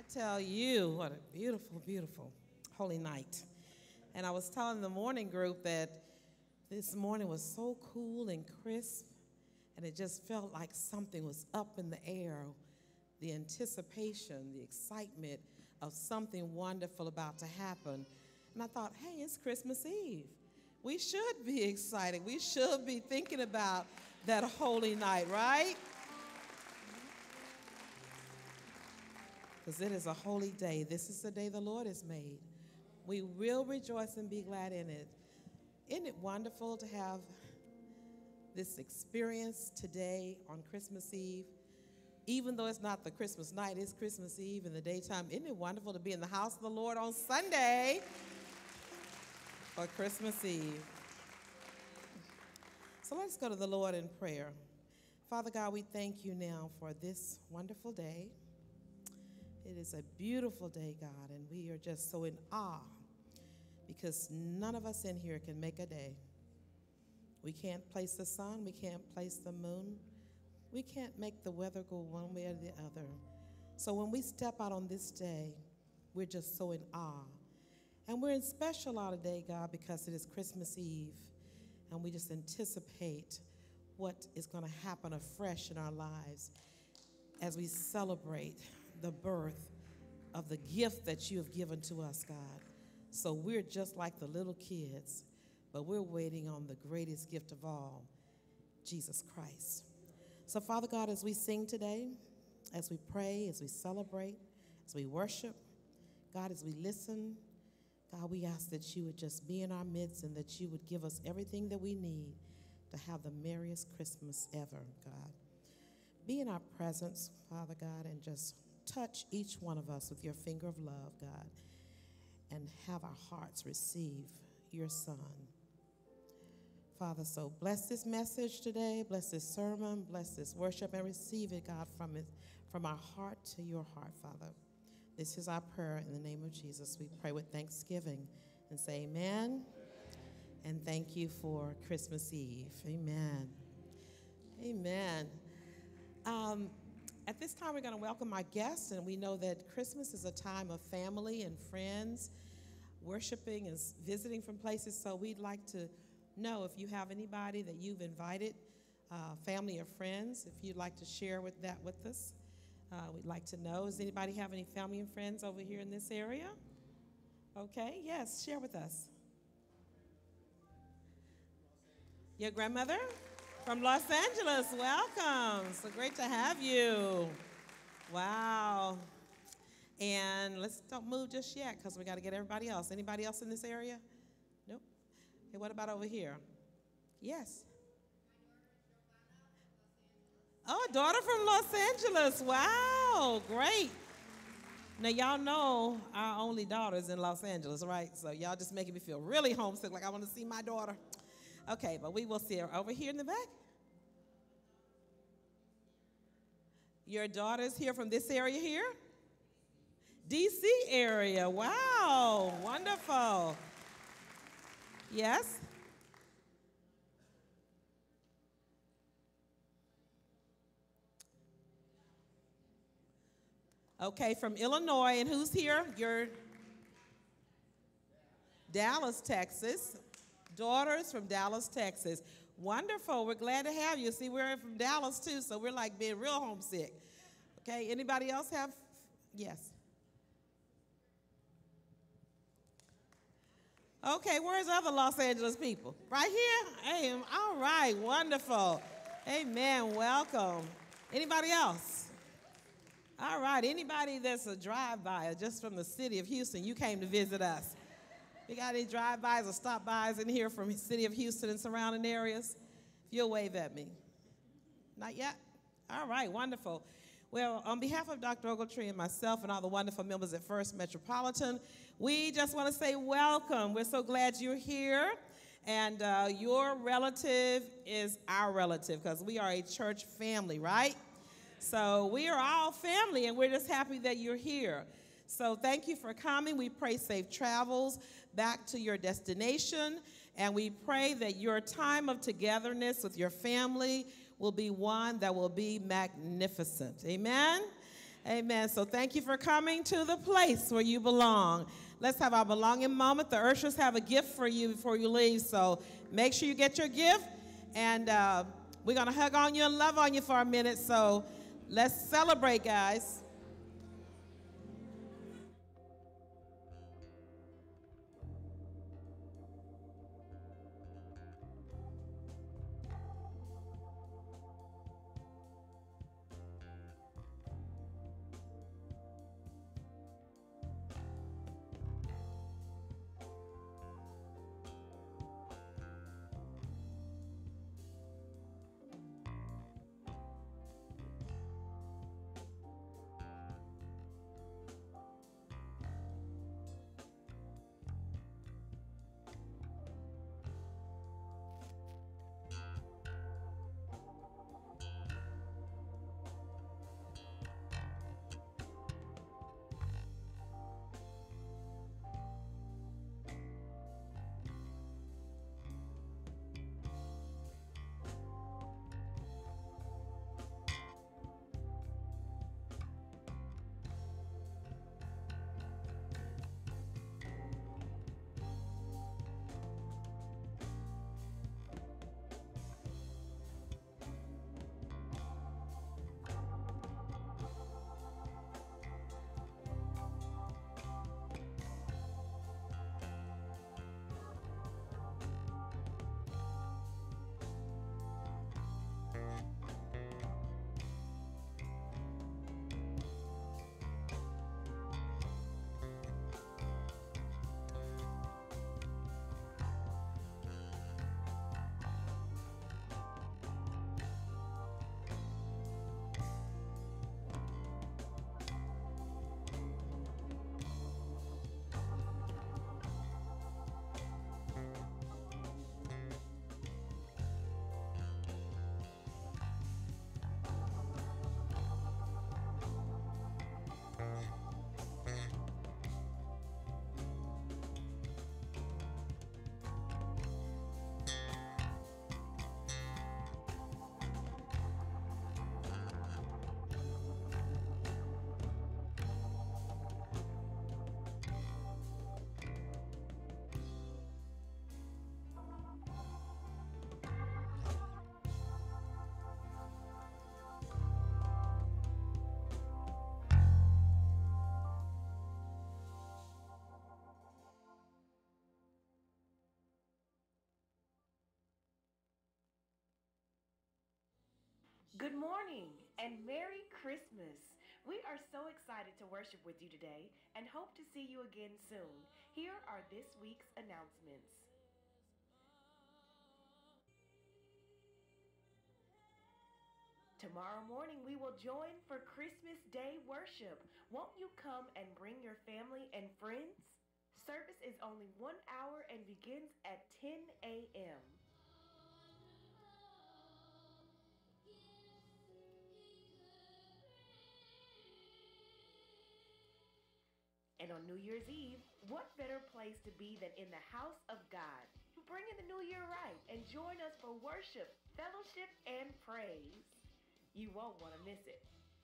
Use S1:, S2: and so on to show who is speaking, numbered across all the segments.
S1: I tell you, what a beautiful, beautiful holy night. And I was telling the morning group that this morning was so cool and crisp, and it just felt like something was up in the air. The anticipation, the excitement of something wonderful about to happen. And I thought, hey, it's Christmas Eve. We should be excited. We should be thinking about that holy night, right? Because it is a holy day. This is the day the Lord has made. We will rejoice and be glad in it. Isn't it wonderful to have this experience today on Christmas Eve? Even though it's not the Christmas night, it's Christmas Eve in the daytime. Isn't it wonderful to be in the house of the Lord on Sunday for Christmas Eve? So let's go to the Lord in prayer. Father God, we thank you now for this wonderful day. It is a beautiful day, God, and we are just so in awe because none of us in here can make a day. We can't place the sun. We can't place the moon. We can't make the weather go one way or the other. So when we step out on this day, we're just so in awe. And we're in special awe today, God, because it is Christmas Eve, and we just anticipate what is going to happen afresh in our lives as we celebrate the birth of the gift that you have given to us, God. So we're just like the little kids, but we're waiting on the greatest gift of all, Jesus Christ. So, Father God, as we sing today, as we pray, as we celebrate, as we worship, God, as we listen, God, we ask that you would just be in our midst and that you would give us everything that we need to have the merriest Christmas ever, God. Be in our presence, Father God, and just touch each one of us with your finger of love, God, and have our hearts receive your Son. Father, so bless this message today, bless this sermon, bless this worship, and receive it, God, from our heart to your heart, Father. This is our prayer in the name of Jesus. We pray with thanksgiving and say amen, and thank you for Christmas Eve. Amen. Amen. At this time, we're going to welcome our guests, and we know that Christmas is a time of family and friends, worshiping and visiting from places, so we'd like to know if you have anybody that you've invited, family or friends, if you'd like to share that with us. We'd like to know. Does anybody have any family and friends over here in this area? Okay, yes, share with us. Your grandmother? From Los Angeles, welcome. So great to have you. Wow. And don't move just yet because we got to get everybody else. Anybody else in this area? Nope. Hey, what about over here? Yes. Oh, a daughter from Los Angeles. Wow, great. Now, y'all know our only daughter's in Los Angeles, right? So y'all just making me feel really homesick, like I want to see my daughter. Okay, but we will see her over here in the back. Your daughter's here from this area here? D.C. area. Wow, wonderful. Yes? Okay, from Illinois. And who's here? Your Dallas, Texas. Daughters from Dallas, Texas. Wonderful. We're glad to have you. See, we're from Dallas, too, so we're like being real homesick. Okay, anybody else have? Yes. Okay, where's other Los Angeles people? Right here? Hey, all right, wonderful. Amen, welcome. Anybody else? All right, anybody that's a drive-by or just from the city of Houston, you came to visit us. You got any drive-bys or stop-bys in here from the city of Houston and surrounding areas? If you'll wave at me. Not yet? All right, wonderful. Well, on behalf of Dr. Ogletree and myself and all the wonderful members at First Metropolitan, we just want to say welcome. We're so glad you're here. And your relative is our relative because we are a church family, right? So we are all family, and we're just happy that you're here. So thank you for coming. We pray safe travels back to your destination, and we pray that your time of togetherness with your family will be one that will be magnificent. Amen? Amen. So thank you for coming to the place where you belong. Let's have our belonging moment. The ushers have a gift for you before you leave. So make sure you get your gift. And we're going to hug on you and love on you for a minute. So let's celebrate, guys.
S2: Good morning and Merry Christmas. We are so excited to worship with you today and hope to see you again soon. Here are this week's announcements. Tomorrow morning, we will join for Christmas Day worship. Won't you come and bring your family and friends? Service is only 1 hour and begins at 10 a.m. And on New Year's Eve, what better place to be than in the house of God? Bring in the new year right and join us for worship, fellowship, and praise. You won't want to miss it.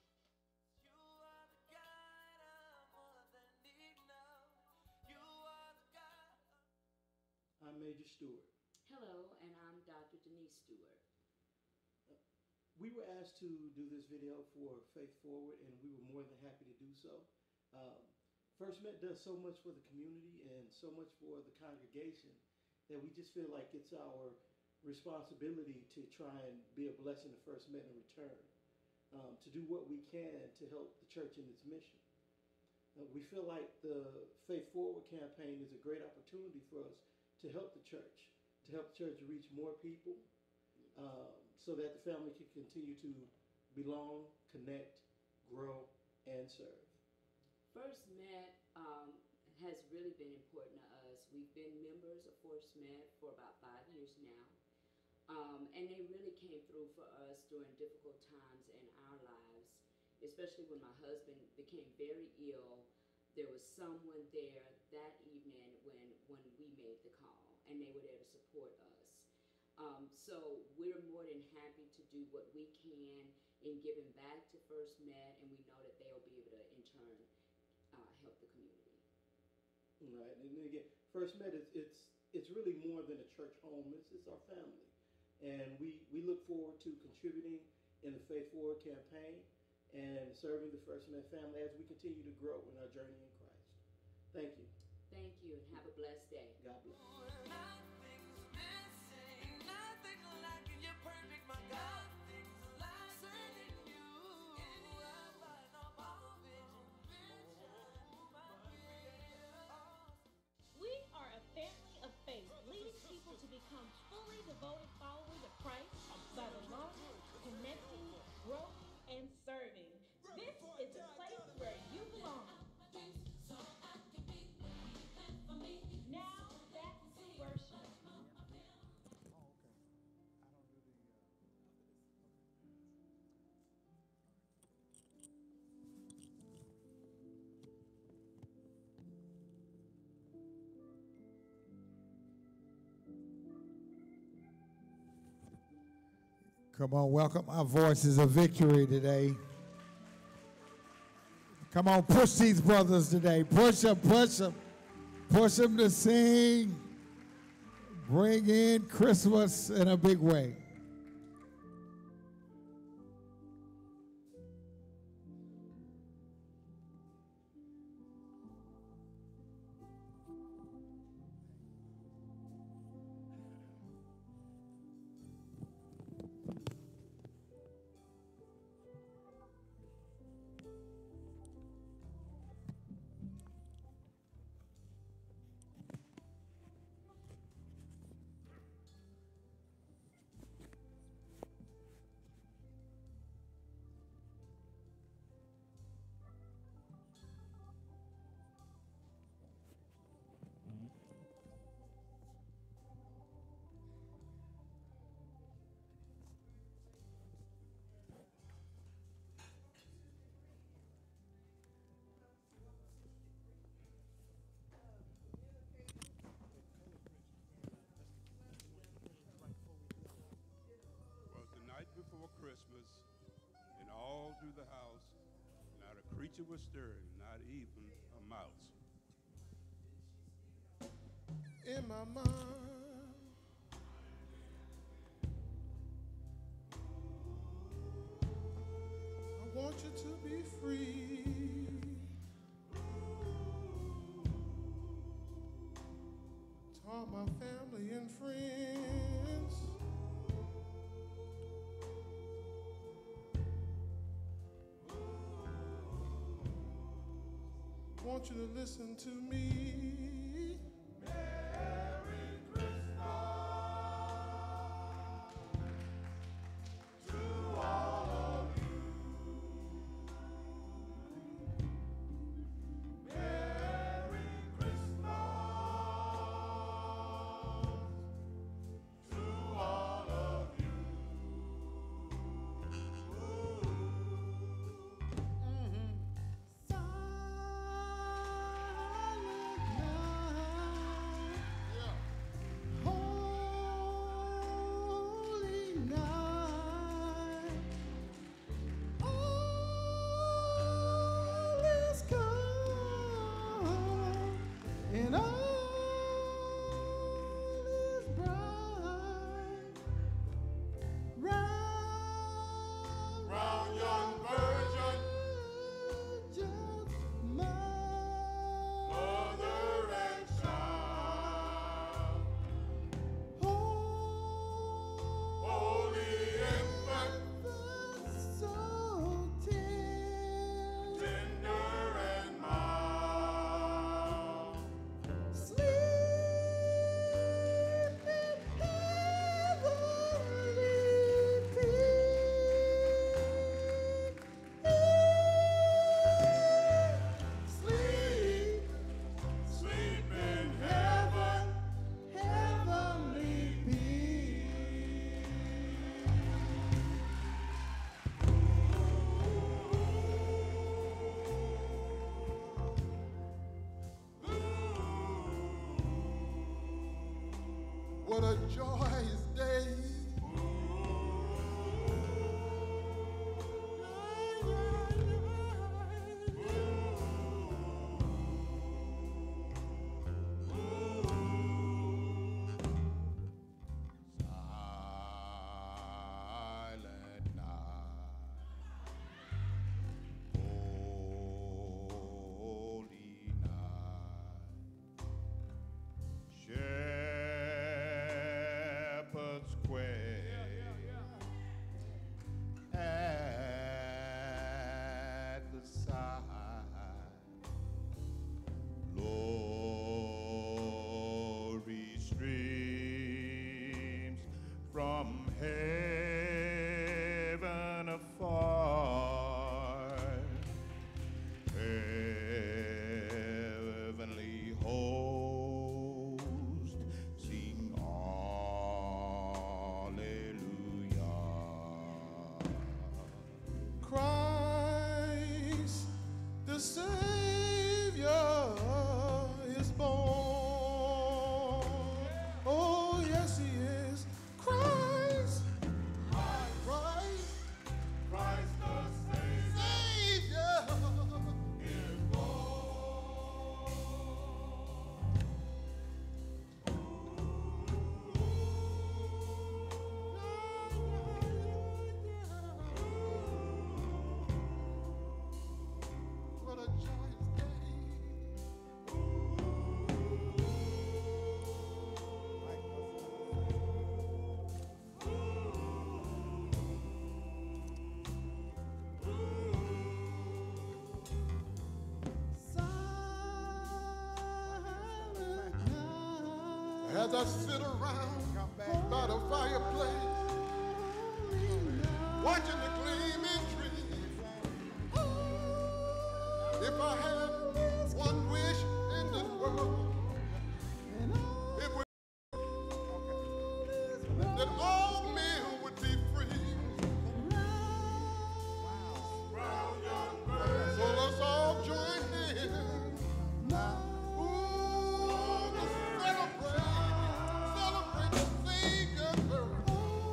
S3: I'm Major Stewart.
S4: Hello, and I'm Dr. Denise Stewart.
S3: We were asked to do this video for Faith Forward, and we were more than happy to do so. Um, First Met does so much for the community and so much for the congregation that we just feel like it's our responsibility to try and be a blessing to First Met in return, to do what we can to help the church in its mission. We feel like the Faith Forward campaign is a great opportunity for us to help the church, reach more people, so that the family can continue to belong, connect, grow, and serve.
S4: First Met has really been important to us. We've been members of First Met for about 5 years now, and they really came through for us during difficult times in our lives, especially when my husband became very ill. There was someone there that evening when we made the call, and they were there to support us. So we're more than happy to do what we can in giving back to First Met, and we know that they'll be able to, in turn, help the community.
S3: Right, and then again, First Met it's really more than a church home. It's our family, and we look forward to contributing in the Faith Forward campaign and serving the First Met family as we continue to grow in our journey in Christ. Thank you.
S4: Thank you, and have a blessed day.
S3: God bless.
S5: We are a family of faith, leading people to become fully devoted followers of Christ by belonging, connecting, growing, and serving. This is the place where you belong. Now, back to worship.
S6: Come on, welcome our voices of victory today. Come on, push these brothers today. Push them, push them. Push them to sing. Bring in Christmas in a big way.
S7: Before Christmas, and all through the house, not a creature was stirring, not even a mouse.
S8: In my mind, I want you to be free. To all my family and friends, I want you to listen to me. Merry Christmas to all of you. Merry Christmas to all of you. And all is bright round young virgin, mother and child, holy infant, so tender and mild. Sleep in heavenly peace. Sleep in heaven, heavenly peace. What a joyous day.
S9: from heaven afar. Heavenly host, sing hallelujah.
S8: Christ the Savior is born. Oh, yes, he is. Christ. Christ. Christ the Savior is born. What a joyous day. As I sit around by the fireplace, watching the gleaming trees, if I had one wish in this world, it would that all men would be free. So let's all join hands. Ooh, to celebrate the Savior's birth.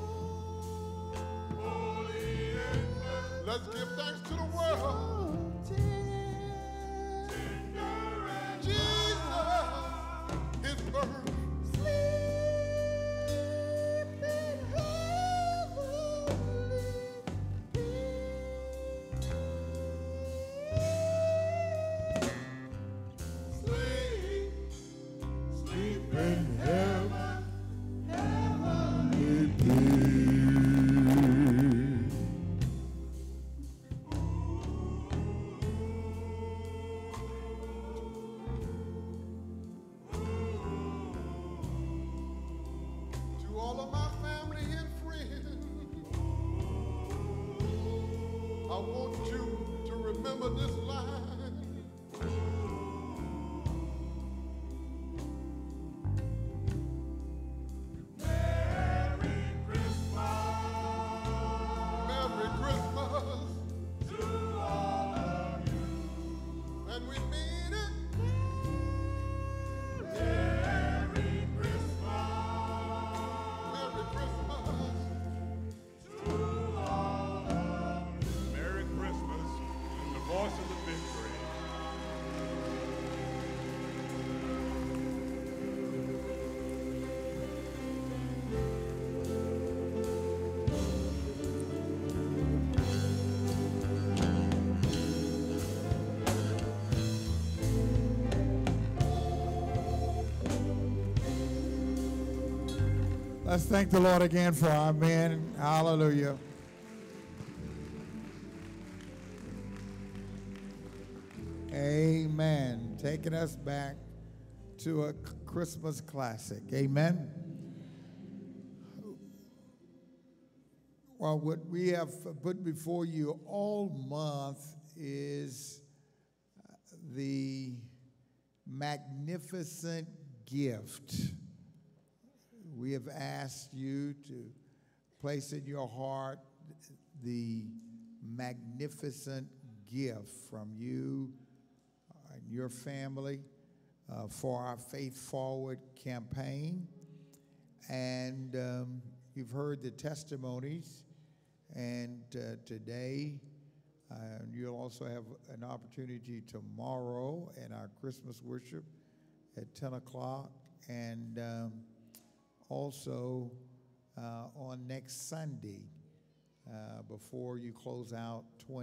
S8: Let's give thanks to the world. Jesus, his birth. Sleep in heaven, heavenly peace. To all of my family and friends, I want you to remember this line. Merry Christmas to all of you. And we mean it. Merry Christmas. Merry Christmas to all of you.
S7: Merry Christmas and the voice of the victory.
S6: Let's thank the Lord again for our men. Hallelujah. Amen. Taking us back to a Christmas classic. Amen. Well, what we have put before you all month is the magnificent gift. We have asked you to place in your heart the magnificent gift from you and your family for our Faith Forward campaign. And you've heard the testimonies. And today, you'll also have an opportunity tomorrow in our Christmas worship at 10 o'clock. And also on next Sunday before you close out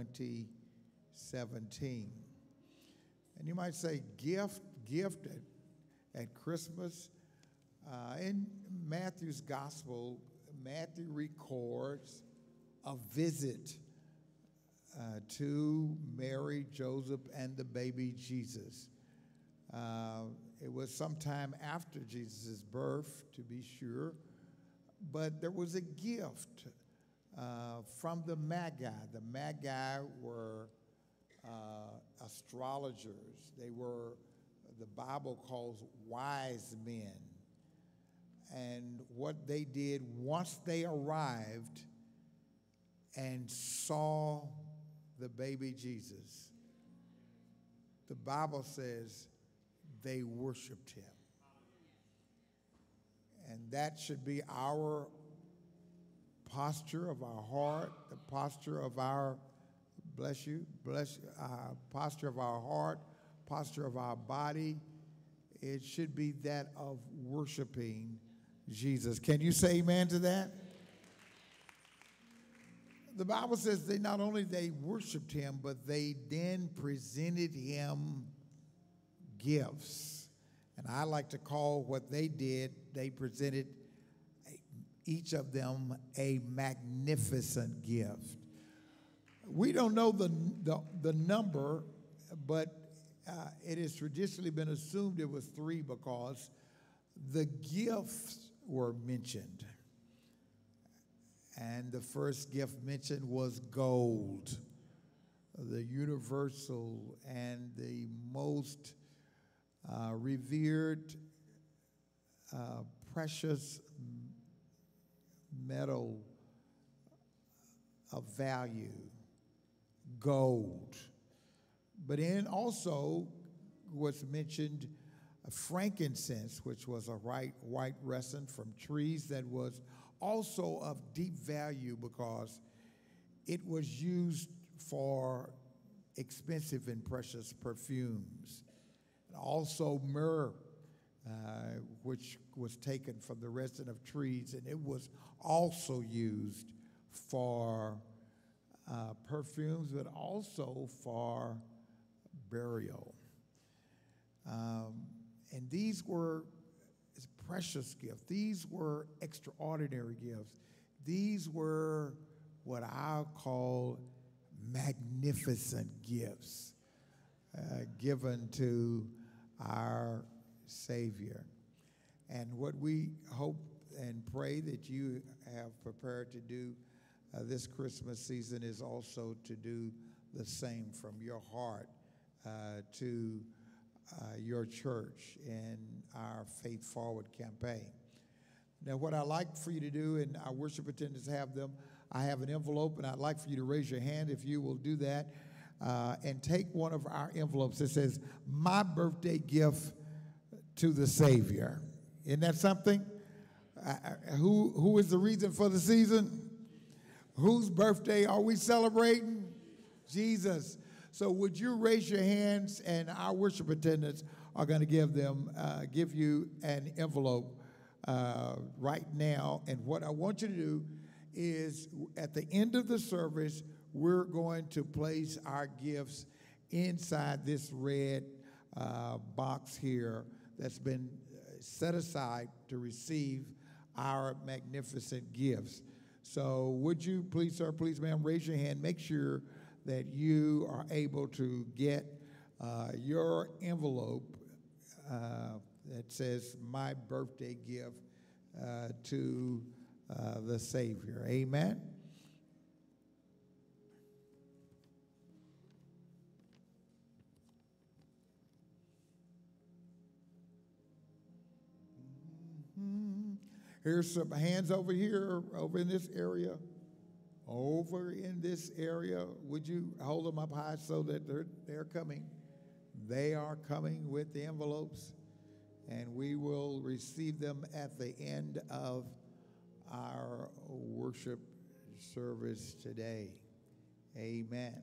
S6: 2017. And you might say, gift at Christmas. In Matthew's gospel, Matthew records a visit to Mary, Joseph, and the baby Jesus. It was sometime after Jesus' birth, to be sure, but there was a gift from the Magi. The Magi were astrologers. They were, the Bible calls, wise men. And what they did once they arrived and saw the baby Jesus, the Bible says they worshiped him. And that should be our posture of our heart, the posture of our, posture of our heart, posture of our body. It should be that of worshiping Jesus. Can you say amen to that? The Bible says they not only they worshiped him, but they then presented him gifts. And I like to call what they did, they presented each of them a magnificent gift. We don't know the number, but it has traditionally been assumed it was 3 because the gifts were mentioned. And the first gift mentioned was gold, the universal and the most revered, precious metal of value, gold. But then also was mentioned frankincense, which was a white resin from trees that was also of deep value because it was used for expensive and precious perfumes. And also myrrh, which was taken from the resin of trees, and it was also used for perfumes, but also for burial. And these were precious gifts. These were extraordinary gifts. These were what I'll call magnificent gifts given to our Savior. And what we hope and pray that you have prepared to do this Christmas season is also to do the same from your heart to your church in our Faith Forward campaign. Now, what I'd like for you to do, and our worship attendants have them, I have an envelope, and I'd like for you to raise your hand if you will do that, and take one of our envelopes that says, "My birthday gift to the Savior." Isn't that something? Who is the reason for the season? Whose birthday are we celebrating? Jesus. So would you raise your hands, and our worship attendants are going to give you an envelope right now. And what I want you to do is at the end of the service, we're going to place our gifts inside this red box here that's been set aside to receive our magnificent gifts. So would you please, sir, please, ma'am, raise your hand. Make sure that you are able to get your envelope that says "My birthday gift to the Savior." Amen. Here's some hands over here, over in this area. Over in this area, would you hold them up high so that they're coming? They are coming with the envelopes, and we will receive them at the end of our worship service today. Amen.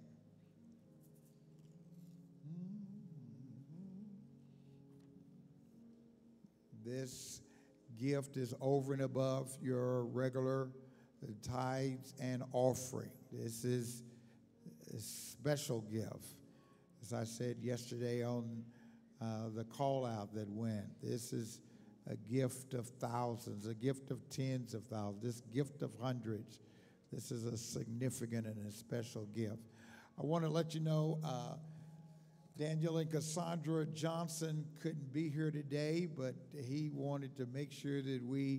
S6: This gift is over and above your regular tithes and offering. This is a special gift. As I said yesterday on the call out that went, this is a gift of thousands, a gift of tens of thousands, this gift of hundreds. This is a significant and a special gift. I want to let you know, Daniel and Cassandra Johnson couldn't be here today, but he wanted to make sure that we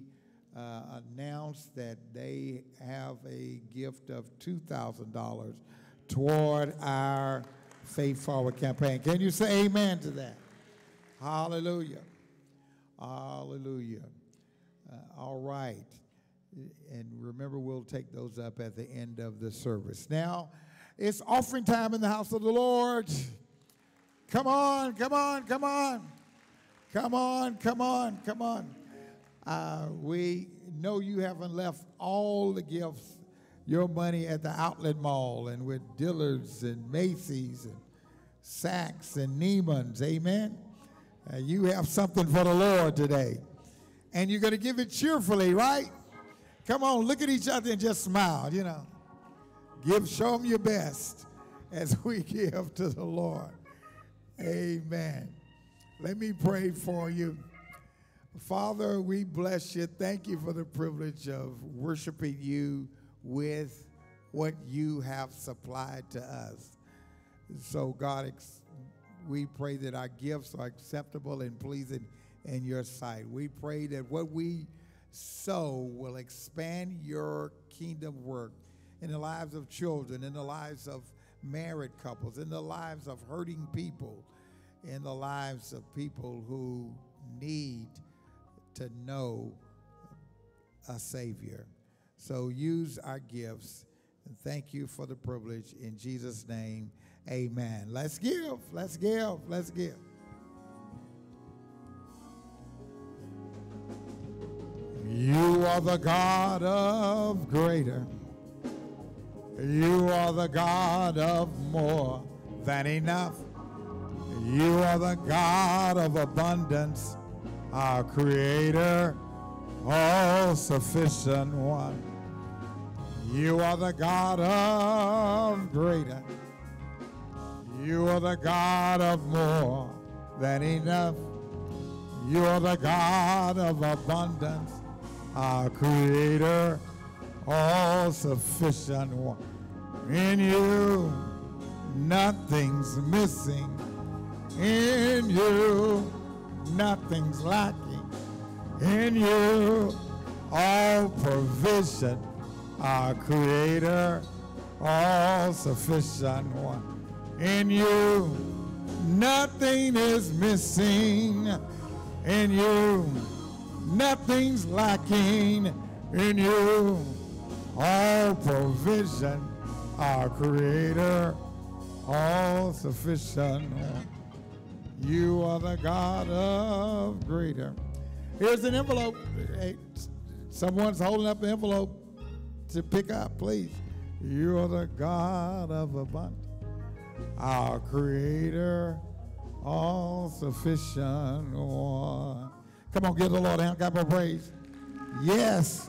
S6: announced that they have a gift of $2,000 toward our Faith Forward campaign. Can you say amen to that? Hallelujah. Hallelujah. All right. And remember, we'll take those up at the end of the service. Now, it's offering time in the house of the Lord. Come on, come on, come on. Come on, come on, come on. We know you haven't left all the gifts, your money at the outlet mall and with Dillard's and Macy's and Saks and Neiman's. Amen. You have something for the Lord today. And you're going to give it cheerfully, right? Come on, look at each other and just smile, you know. Show them your best as we give to the Lord. Amen. Let me pray for you. Father, we bless you. Thank you for the privilege of worshiping you with what you have supplied to us. So, God, we pray that our gifts are acceptable and pleasing in your sight. We pray that what we sow will expand your kingdom work in the lives of children, in the lives of married couples, in the lives of hurting people, in the lives of people who need to know a Savior. So use our gifts. And thank you for the privilege. In Jesus' name, amen. Let's give, let's give, let's give. You are the God of greater. You are the God of more than enough. You are the God of abundance, our Creator, all-sufficient one. You are the God of greater. You are the God of more than enough. You are the God of abundance, our Creator, all-sufficient one. In you, nothing's missing. In you, nothing's lacking. In you, all provision, our Creator, all-sufficient one. In you, nothing is missing. In you, nothing's lacking. In you, all provision, our Creator, all-sufficient one. You are the God of greater. Here's an envelope. Hey, someone's holding up an envelope to pick up, please. You are the God of abundance, our Creator, all-sufficient one. Come on, give the Lord a hand, clap of praise. Yes.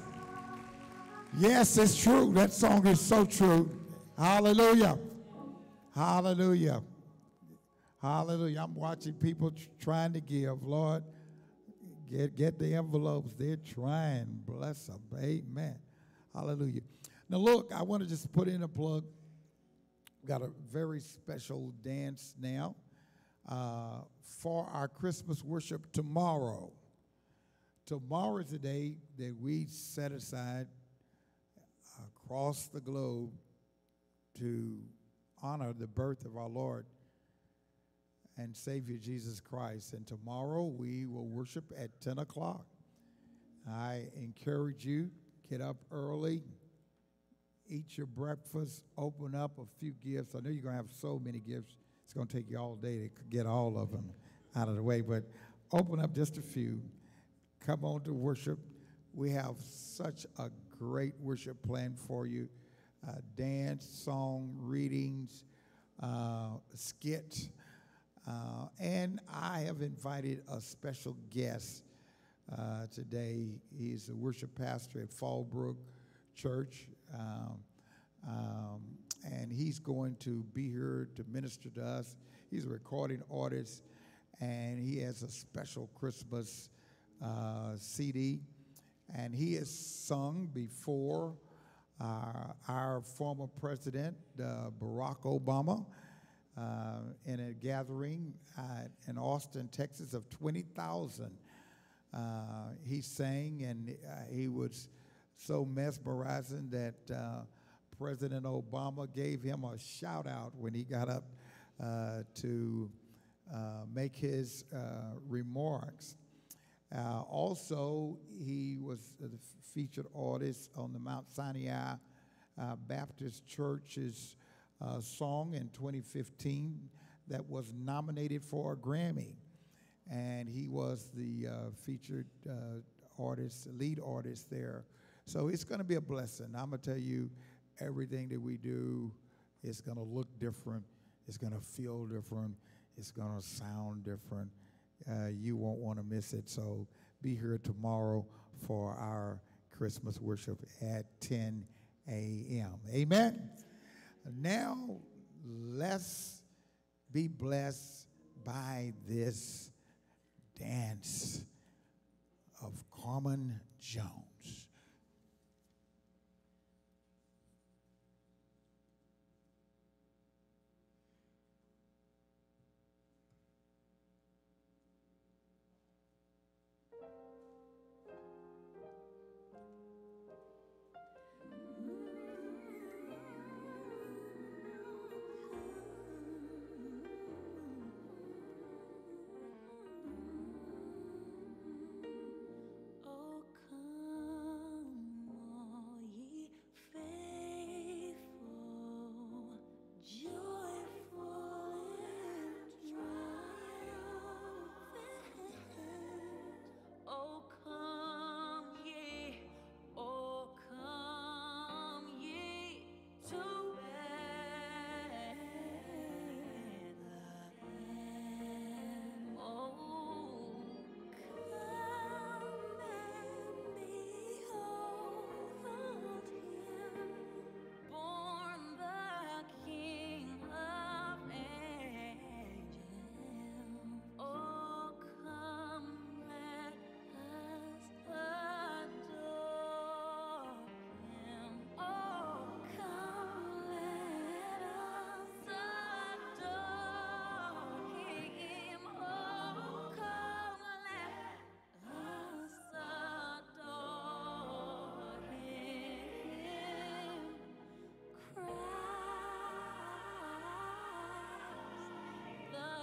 S6: Yes, it's true. That song is so true. Hallelujah. Hallelujah. Hallelujah. I'm watching people trying to give. Lord, get the envelopes. They're trying. Bless them. Amen. Hallelujah. Now, look, I want to just put in a plug. We've got a very special dance now for our Christmas worship tomorrow. Tomorrow is the day that we set aside across the globe to honor the birth of our Lord and Savior Jesus Christ. And tomorrow we will worship at 10 o'clock. I encourage you, get up early, eat your breakfast, open up a few gifts. I know you're going to have so many gifts. It's going to take you all day to get all of them out of the way, but open up just a few. Come on to worship. We have such a great worship plan for you. Dance, song, readings, skit. And I have invited a special guest today. He's a worship pastor at Fallbrook Church. And he's going to be here to minister to us. He's a recording artist, and he has a special Christmas CD. And he has sung before our former president, Barack Obama, in a gathering in Austin, Texas, of 20,000 He sang, and he was so mesmerizing that President Obama gave him a shout out when he got up to make his remarks. Also, he was the featured artist on the Mount Sinai Baptist Church's song in 2015 that was nominated for a Grammy. And he was the featured artist, lead artist there. So it's going to be a blessing. I'm going to tell you, everything that we do is going to look different. It's going to feel different. It's going to sound different. You won't want to miss it. So be here tomorrow for our Christmas worship at 10 a.m. Amen. Now, let's be blessed by this dance of Carmen Jones.
S10: Oh, come, all ye faithful, joyful and triumphant. Oh, come ye to Bethlehem. Oh, come and behold him, born the King of angels. Oh, come, let us adore him. Oh, come, let us adore him. Oh, come, let us adore him. Christ the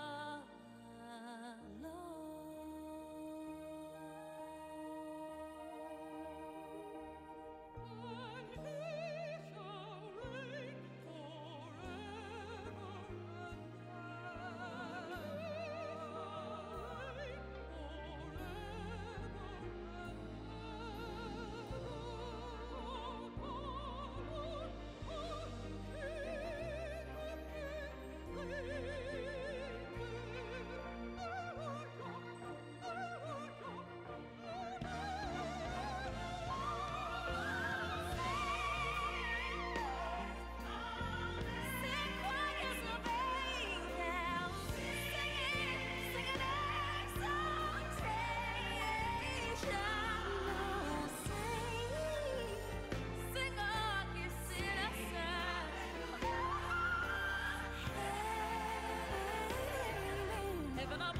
S10: heaven above.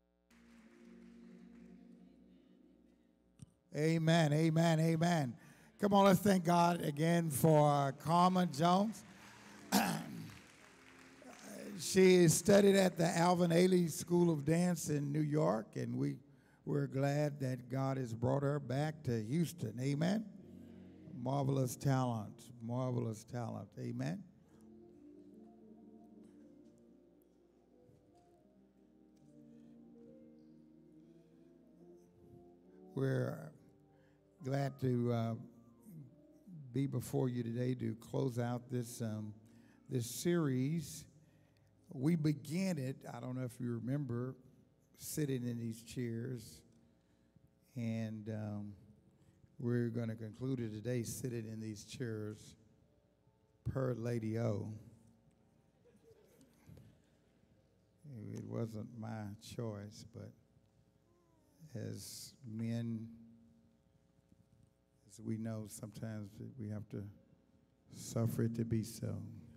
S6: Amen, amen, amen. Come on, let's thank God again for Carmen Jones. She studied at the Alvin Ailey School of Dance in New York, and we're glad that God has brought her back to Houston. Amen. Marvelous talent, marvelous talent. Amen. We're glad to be before you today to close out this series. We began it, I don't know if you remember, sitting in these chairs, and we're going to conclude it today sitting in these chairs per Lady O. It wasn't my choice, but as men, as we know, sometimes we have to suffer it to be so.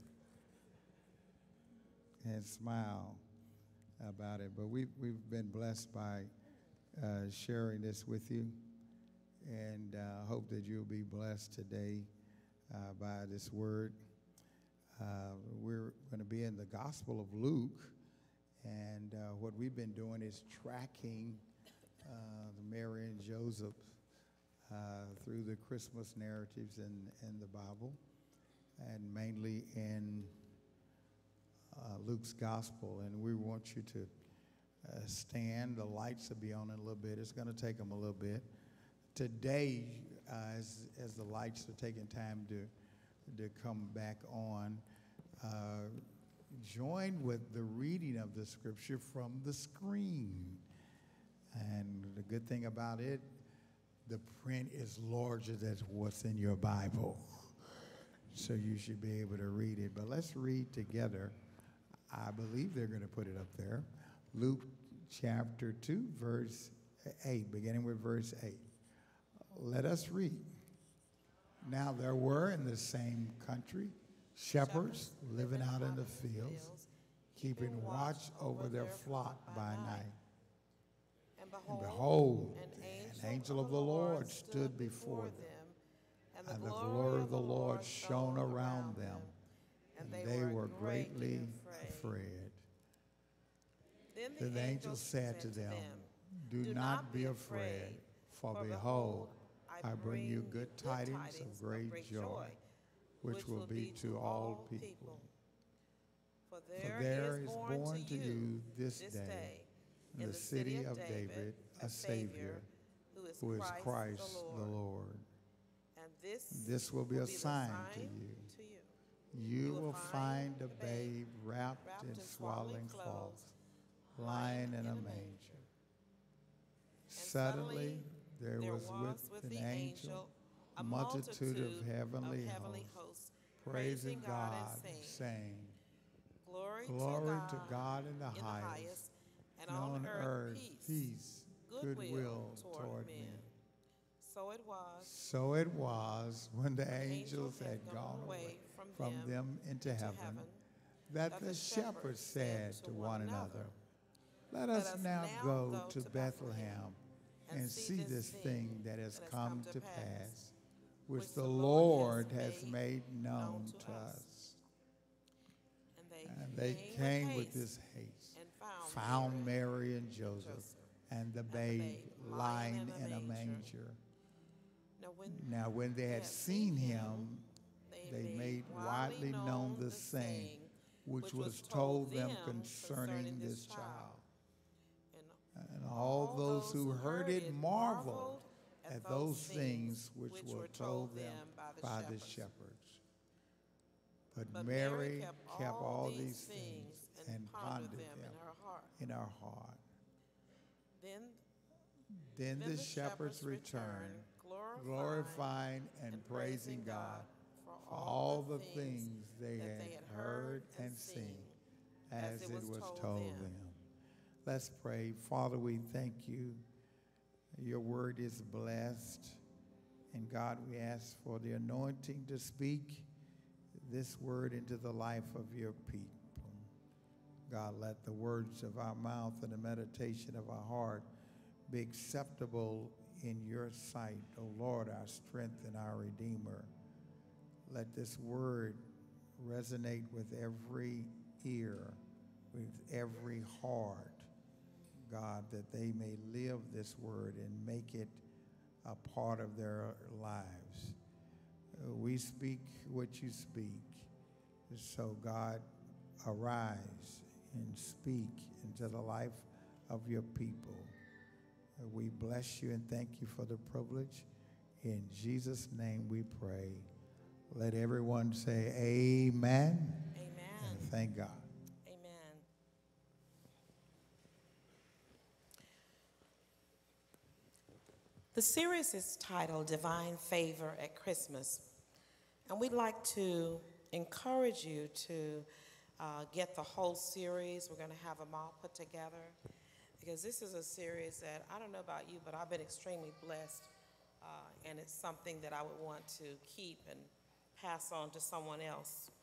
S6: And smile about it. But we've been blessed by sharing this with you, and hope that you'll be blessed today by this word. We're going to be in the Gospel of Luke, and what we've been doing is tracking Mary and Joseph through the Christmas narratives in the Bible, and mainly in Luke's Gospel. And we want you to stand. The lights will be on in a little bit. It's going to take them a little bit. Today, as the lights are taking time to come back on, join with the reading of the scripture from the screen. And the good thing about it, the print is larger than what's in your Bible. So you should be able to read it. But let's read together. I believe they're going to put it up there. Luke chapter 2, verse 8, beginning with verse 8. Let us read. Now there were in the same country shepherds living out in the fields, keeping watch over their flock by night. And behold, an angel of the Lord stood before them, and the glory of the Lord shone around them, and they were greatly afraid. Then the angel said to them, do not be afraid, for behold, I bring you good tidings of great joy, which will be to all people. For there is born to you this day in the city of David a Savior, who is Christ the Lord. And this will be a sign to you. You will find a babe wrapped in swaddling cloths, lying in a manger. Suddenly there was with the angel a multitude of heavenly hosts, praising God, saying, Glory to God in the highest, and on earth peace, goodwill toward men. So it was when the angels had gone away from them into heaven that the shepherds said to one another, let us now go to Bethlehem and see this thing that has come to pass, which the Lord has made known to us. And they came with this haste, found Mary and Joseph and the babe lying in a manger. Now when they had seen him, they made widely known the saying which was told them concerning this child. And all those who heard it marveled at those things which were told them by the shepherds. But Mary kept all these things and pondered them in her heart. Then the shepherds returned, glorifying and praising God for all the things they had heard and seen as it was told them. Let's pray. Father, we thank you. Your word is blessed. And God, we ask for the anointing to speak this word into the life of your people. God, let the words of our mouth and the meditation of our heart be acceptable in your sight, O Lord, our strength and our Redeemer. Let this word resonate with every ear, with every heart, God, that they may live this word and make it a part of their lives. We speak what you speak. So, God, arise and speak into the life of your people. We bless you and thank you for the privilege. In Jesus' name we pray. Let everyone say amen.
S1: Amen.
S6: And thank God.
S1: Amen. The series is titled Divine Favor at Christmas. And we'd like to encourage you to get the whole series. We're going to have them all put together because this is a series that, I don't know about you, but I've been extremely blessed. And it's something that I would want to keep and pass on to someone else.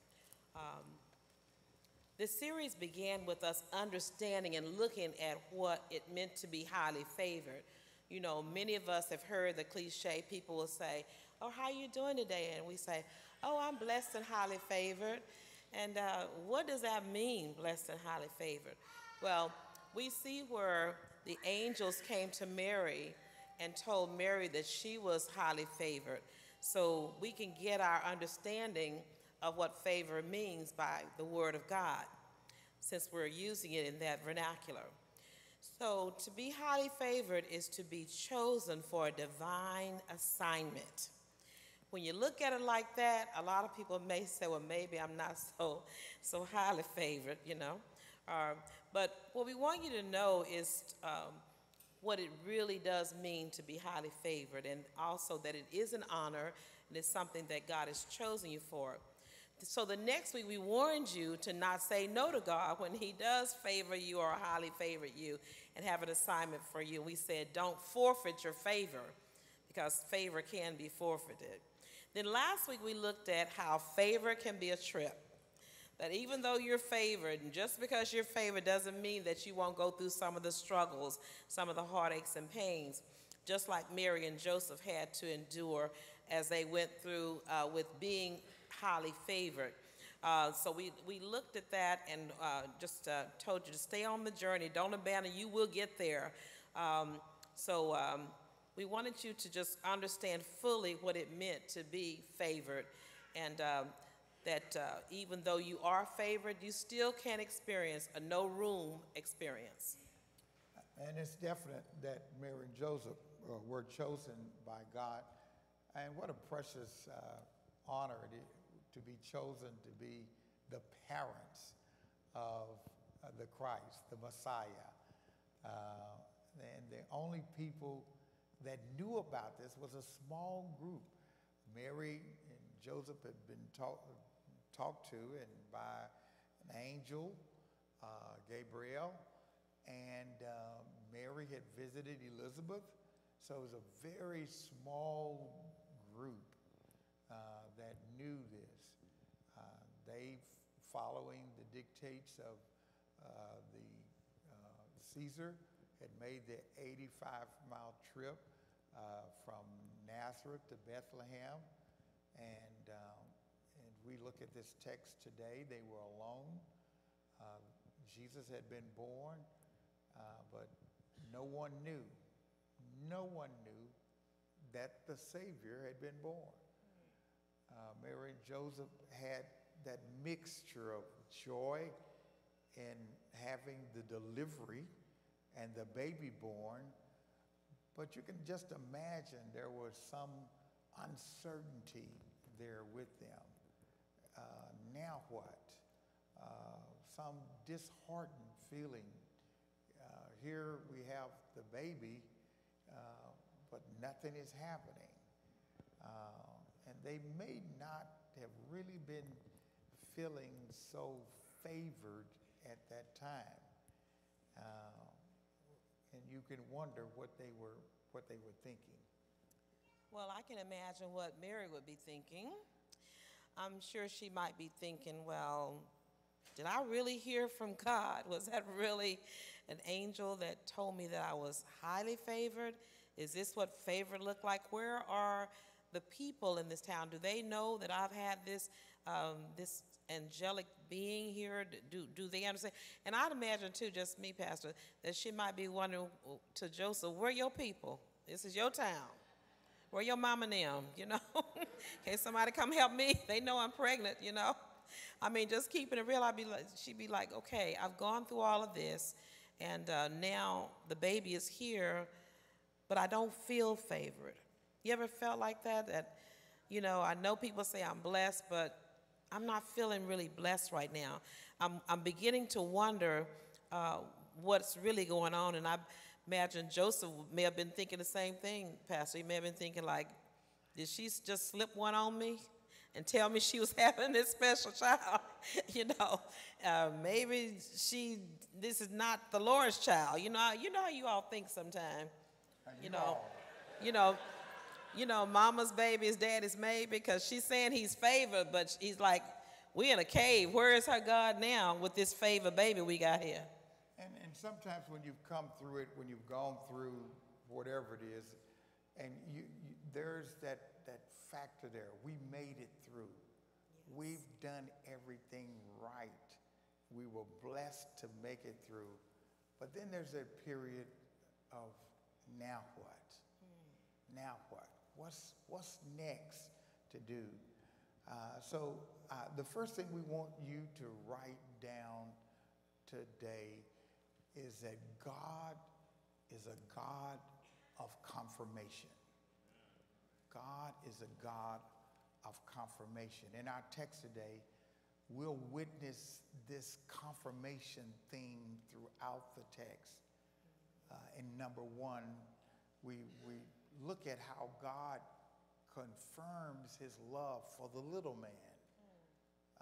S1: This series began with us understanding and looking at what it meant to be highly favored. You know, many of us have heard the cliche. People will say, "Oh, how you doing today?" And we say, "Oh, I'm blessed and highly favored." And what does that mean, blessed and highly favored? Well, we see where the angels came to Mary and told Mary that she was highly favored. So we can get our understanding of what favor means by the Word of God, since we're using it in that vernacular. So to be highly favored is to be chosen for a divine assignment. When you look at it like that, a lot of people may say, well, maybe I'm not so highly favored, you know. But what we want you to know is what it really does mean to be highly favored, and also that it is an honor and it's something that God has chosen you for. So the next week we warned you to not say no to God when he does favor you or highly favor you and have an assignment for you. We said don't forfeit your favor because favor can be forfeited. Then last week we looked at how favor can be a trip. That even though you're favored, and just because you're favored doesn't mean that you won't go through some of the struggles, some of the heartaches and pains, just like Mary and Joseph had to endure as they went through with being highly favored. So we looked at that and just told you to stay on the journey. Don't abandon. You will get there. We wanted you to just understand fully what it meant to be favored, and that even though you are favored, you still can experience a no-room experience.
S6: And it's definite that Mary and Joseph were chosen by God. And what a precious honor it is to be chosen to be the parents of the Christ, the Messiah. And the only people that knew about this was a small group. Mary and Joseph had been talked to and by an angel, Gabriel, and Mary had visited Elizabeth. So it was a very small group that knew this. They, following the dictates of the Caesar, had made the 85-mile trip from Nazareth to Bethlehem. And we look at this text today, they were alone. Jesus had been born, but no one knew that the Savior had been born. Mary and Joseph had that mixture of joy in having the delivery and the baby born, but you can just imagine there was some uncertainty there with them. Now what? Some disheartened feeling. Here we have the baby, but nothing is happening. And they may not have really been feeling so favored at that time. And you can wonder what they were thinking.
S1: Well, I can imagine what Mary would be thinking. I'm sure she might be thinking, well, did I really hear from God? Was that really an angel that told me that I was highly favored? Is this what favor look like? Where are the people in this town? Do they know that I've had this this angelic being here? Do they understand? And I'd imagine too, just me, Pastor, that she might be wondering to Joseph, where are your people? This is your town. Where your mama and them, you know? In case somebody come help me, they know I'm pregnant, you know? I mean, just keeping it real, she'd be like, okay, I've gone through all of this, and now the baby is here, but I don't feel favored. You ever felt like that? That, you know, I know people say I'm blessed, but I'm not feeling really blessed right now. I'm beginning to wonder what's really going on, and I imagine Joseph may have been thinking the same thing, Pastor. He may have been thinking like, did she just slip one on me and tell me she was having this special child? You know, maybe this is not the Lord's child. You know how you all think sometimes. You know, mama's baby is daddy's made, because she's saying he's favored, but he's like, we in a cave. Where is her God now with this favored baby we got here?
S6: And sometimes when you've come through it, when you've gone through whatever it is, and there's that factor there. We made it through. Yes. We've done everything right. We were blessed to make it through. But then there's a period of now what? Now what? What's next to do? So the first thing we want you to write down today is that God is a God of confirmation. God is a God of confirmation. In our text today, we'll witness this confirmation theme throughout the text. In number one, we look at how God confirms his love for the little man.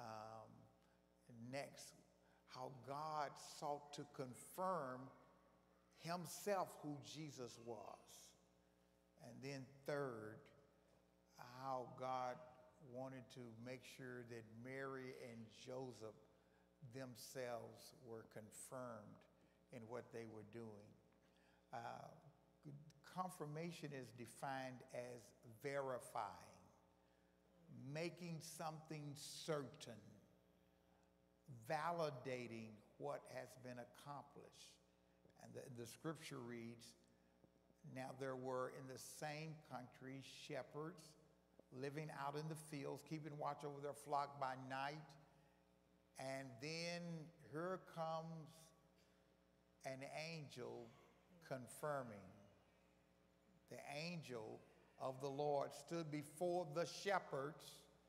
S6: Next, how God sought to confirm himself who Jesus was. And then third, how God wanted to make sure that Mary and Joseph themselves were confirmed in what they were doing. Confirmation is defined as verifying, making something certain, validating what has been accomplished. And the scripture reads, now there were in the same country shepherds living out in the fields, keeping watch over their flock by night. And then here comes an angel confirming. The angel of the Lord stood before the shepherds,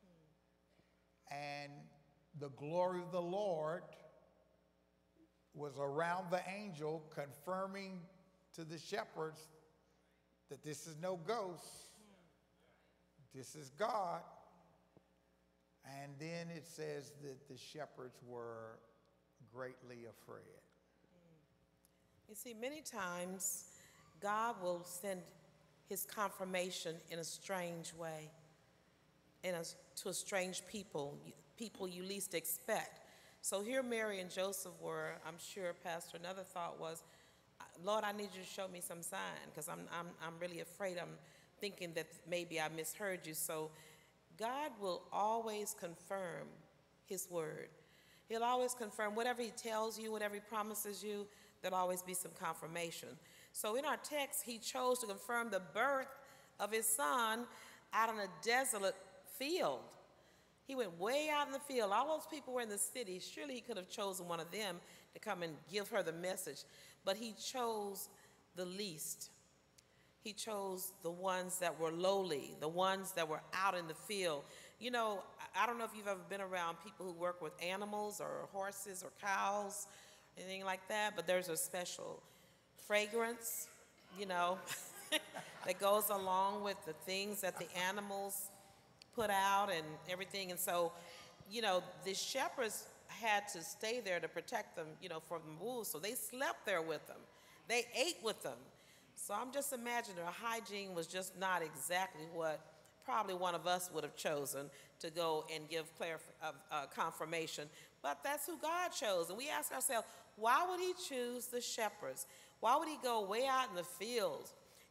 S6: and the glory of the Lord was around the angel, confirming to the shepherds that this is no ghost, this is God. And then it says that the shepherds were greatly afraid.
S1: You see, many times God will send his confirmation in a strange way, to a strange people you least expect. So here Mary and Joseph were, I'm sure, Pastor, another thought was, Lord, I need you to show me some sign, because I'm really afraid. I'm thinking that maybe I misheard you. So God will always confirm his word. He'll always confirm whatever he tells you, whatever he promises you, there'll always be some confirmation. So in our text, he chose to confirm the birth of his son out on a desolate field. He went way out in the field. All those people were in the city. Surely he could have chosen one of them to come and give her the message. But he chose the least. He chose the ones that were lowly, the ones that were out in the field. You know, I don't know if you've ever been around people who work with animals or horses or cows, anything like that, but there's a special fragrance, you know, that goes along with the things that the animals put out and everything. And so, you know, the shepherds had to stay there to protect them, you know, from the wolves. So they slept there with them. They ate with them. So I'm just imagining their hygiene was just not exactly what probably one of us would have chosen to go and give confirmation. But that's who God chose. And we ask ourselves, why would he choose the shepherds? Why would he go way out in the fields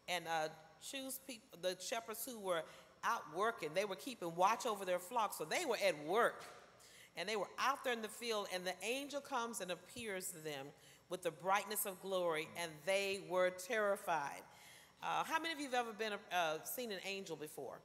S1: and choose people, the shepherds who were out working. They were keeping watch over their flock, so they were at work. And they were out there in the field, and the angel comes and appears to them with the brightness of glory, and they were terrified. How many of you have ever seen an angel before?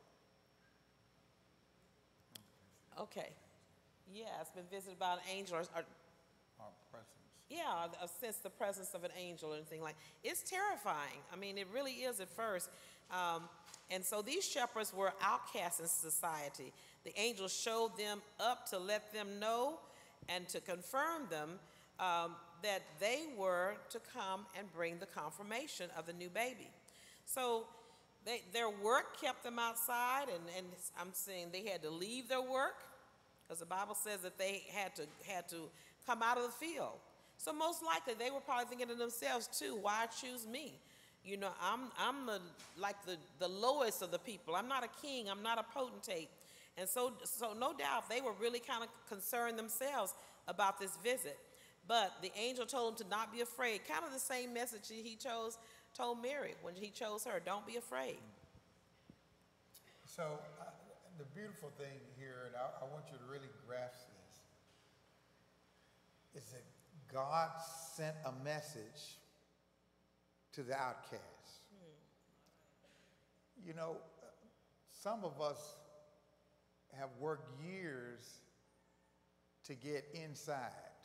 S1: Okay. Yeah, it's been visited by an angel. Or
S6: presence.
S1: yeah, sense the presence of an angel or anything like. It's terrifying. I mean, it really is at first. And so these shepherds were outcasts in society. The angel showed them up to let them know and to confirm them that they were to come and bring the confirmation of the new baby. So their work kept them outside, and I'm saying they had to leave their work because the Bible says that they had to come out of the field. So most likely they were probably thinking to themselves too, why choose me? You know, I'm the lowest of the people. I'm not a king. I'm not a potentate. And so no doubt they were really kind of concerned themselves about this visit. But the angel told them to not be afraid. Kind of the same message he told Mary when he chose her. Don't be afraid.
S6: So the beautiful thing here, and I want you to really grasp this, is that God sent a message to the outcasts. You know, some of us have worked years to get inside,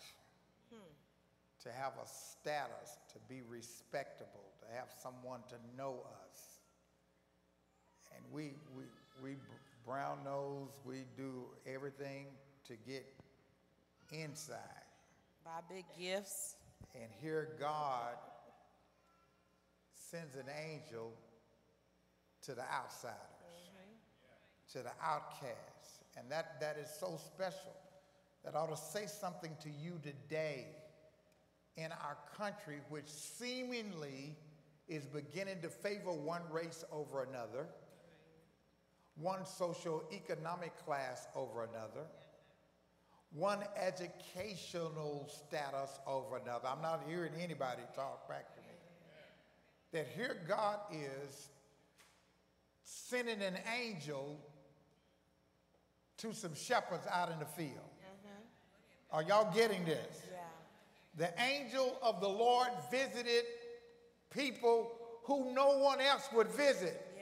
S6: to have a status, to be respectable, to have someone to know us. And we brown nose, we do everything to get inside.
S1: Buy big gifts.
S6: And here God sends an angel to the outsiders, to the outcasts. And that is so special. That ought to say something to you today in our country, which seemingly is beginning to favor one race over another, one socio-economic class over another, one educational status over another. I'm not hearing anybody talk back to me. That here God is sending an angel to some shepherds out in the field. Are y'all getting this?
S1: Yeah.
S6: The angel of the Lord visited people who no one else would visit.
S1: Yeah.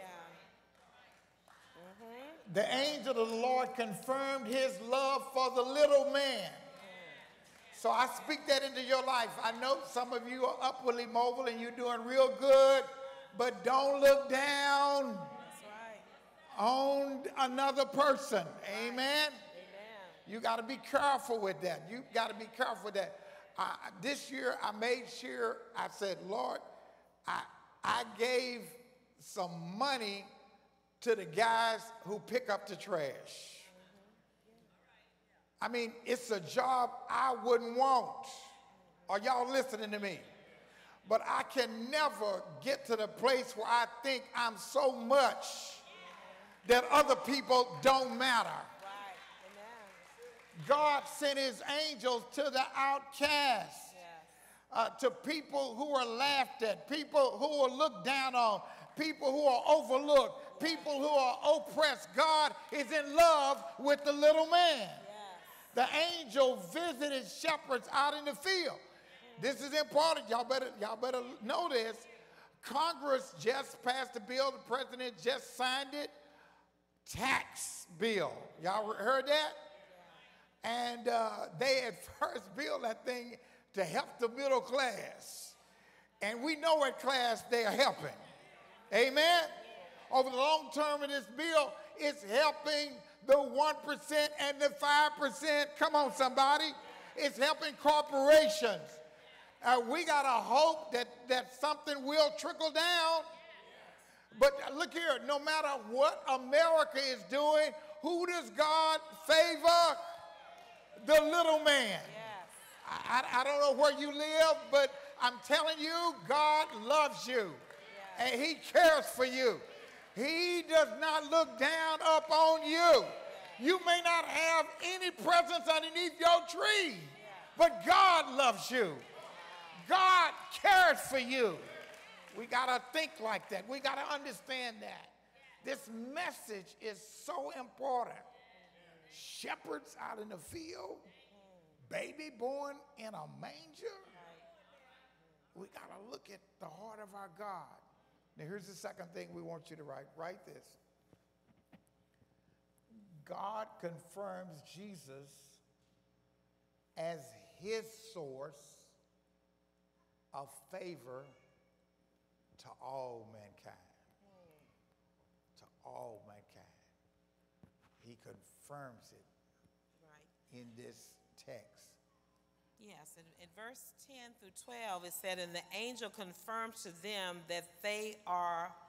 S6: The angel of the Lord confirmed his love for the little man. So I speak that into your life. I know some of you are upwardly mobile and you're doing real good, but don't look down on another person. Amen? You got to be careful with that. You got to be careful with that. This year, I made sure, I said, Lord, I gave some money to the guys who pick up the trash. I mean, it's a job I wouldn't want. Are y'all listening to me? But I can never get to the place where I think I'm so much that other people don't matter. God sent his angels to the outcasts, to people who are laughed at, people who are looked down on, people who are overlooked, people who are oppressed. God is in love with the little man. The angel visited shepherds out in the field. This is important. Y'all better know this. Congress just passed a bill. The president just signed it. Tax bill. Y'all heard that? And they at first built that thing to help the middle class. And we know what class they are helping. Amen? Over the long term of this bill, it's helping the 1% and the 5%. Come on, somebody. It's helping corporations. We got to hope that something will trickle down. But look here, no matter what America is doing, who does God favor? The little man. Yes. I don't know where you live, but I'm telling you, God loves you. Yes. And he cares for you. He does not look down upon you. Yes. You may not have any presents underneath your tree, yes, but God loves you. God cares for you. We got to think like that. We got to understand that. This message is so important. Shepherds out in the field, baby born in a manger. We got to look at the heart of our God. Now, here's the second thing we want you to write. Write this. God confirms Jesus as his source of favor to all mankind. To all mankind. He confirms it in this text.
S1: Yes, in verse 10 through 12, it said, and the angel confirmed to them that they are